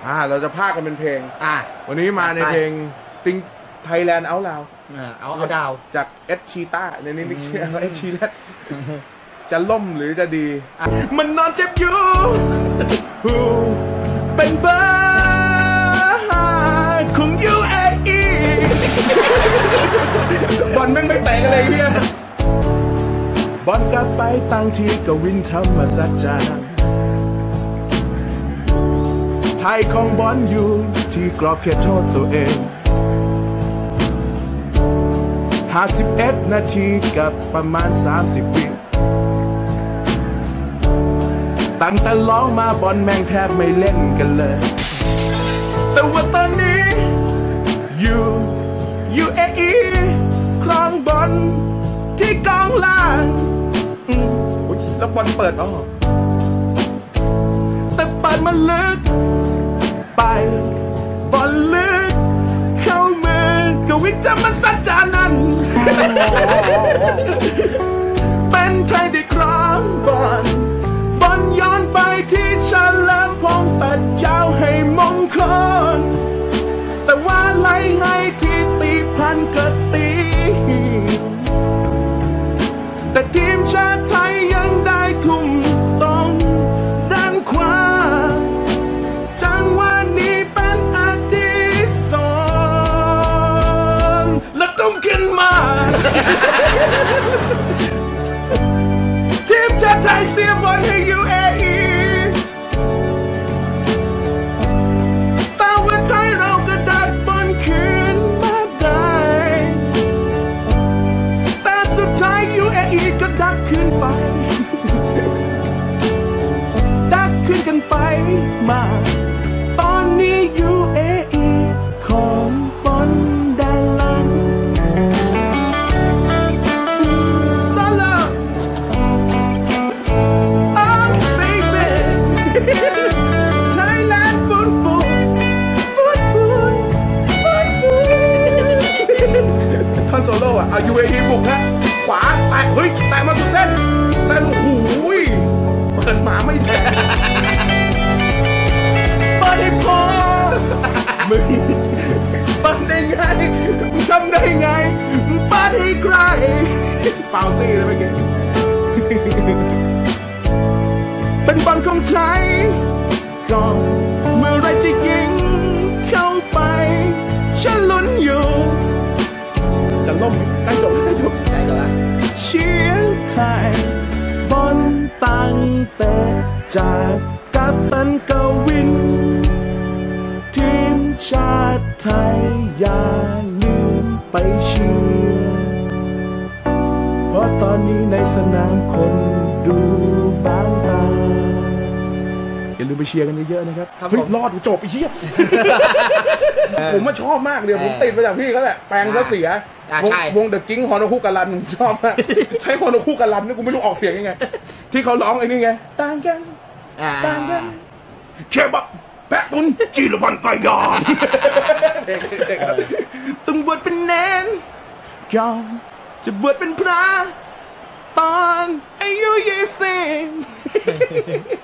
เราจะพากกันเป็นเพลงวันนี้มาในเพลงติงไทยแลนด์เอาลาวเอาดาวจากเอชชีต้าในนี้นี่เอชชีแลนด์จะล่มหรือจะดีมันนอนเจ็บอยู่เป็นเบอร์ของ UAE บอลแม่งไม่แตกอะไรเฮียบอลกลับไปตั้งที่กับวินธรรมสัจจาไทยของบอลอยู่ที่กรอบเขตโทษตัวเอง51 นาทีกับประมาณ30 วิตั้งแต่ร้องมาบอลแม่งแทบไม่เล่นกันเลยแต่ว่าตอนนี้UAE ครองบอลที่กองล่างแล้วบอลเปิดแต่เปิดมันลึกไปบอลลึกเข้ามือกับวิทยาศาสตร์จานันเป็นไทยได้ครองบอลย้อนไปที่เฉลิมพงษ์ตัดยาวให้มงคลแต่ว่าไล่ให้ที่ตีพันก็ตีแต่ทีมชาติไทยยังได้ทุ่มตรงด้านขวาจังหวะนี้เป็นอดิศรและตุ้มขึ้นมาทีมชาติไทยเสียบอลให้ UAE แต่ว่าไทยเราก็ดักบอลคืนมาได้แต่สุดท้าย UAE ก็ดักขึ้นไปดักขึ้นกันไปมาตอนนี้ UAE ของบอลด้านหลังท่อนโซโล่เอา UAE บุกนะขวาแตะแตะมาสุดเส้นแต่โอ้โหเปิดหมาไม่แตะเปิดให้พอมึงเปิดได้ไงมึงทำได้ไงมึงเปิดให้ใครเปล่าซี่เลยเมื่อกี้เป็นบอลของไทยก่อนเมื่อไรจะยิงเข้าไปฉันลุ้นอยู่จะล่มใกล้จบแล้วเชียร์ไทยบอลตั้งแต่จากกัปตันกวินทีมชาติไทยอย่าลืมไปเชียร์เพราะตอนนี้ในสนามคนดูบางตาอย่าลืมไปเชียร์กันเยอะๆนะครับเฮ้ยรอดจบไอ้เหี้ยผมมาชอบมากเดี๋ยวผมติดมาจากพี่เขาแหละแปลงซะเสียวงเดอะกิ้งฮอนอคุกันรันชอบมากใช้ฮอนอคุกันรันนี่กูไม่รู้ออกเสียงยังไงที่เขาร้องไอ้นี่ไงต่างกันเคบับแปะตุนจีรพันธ์ไตรยอนต้องบวชเป็นเนนก่อนจะบวชเป็นพระตอนอายุ20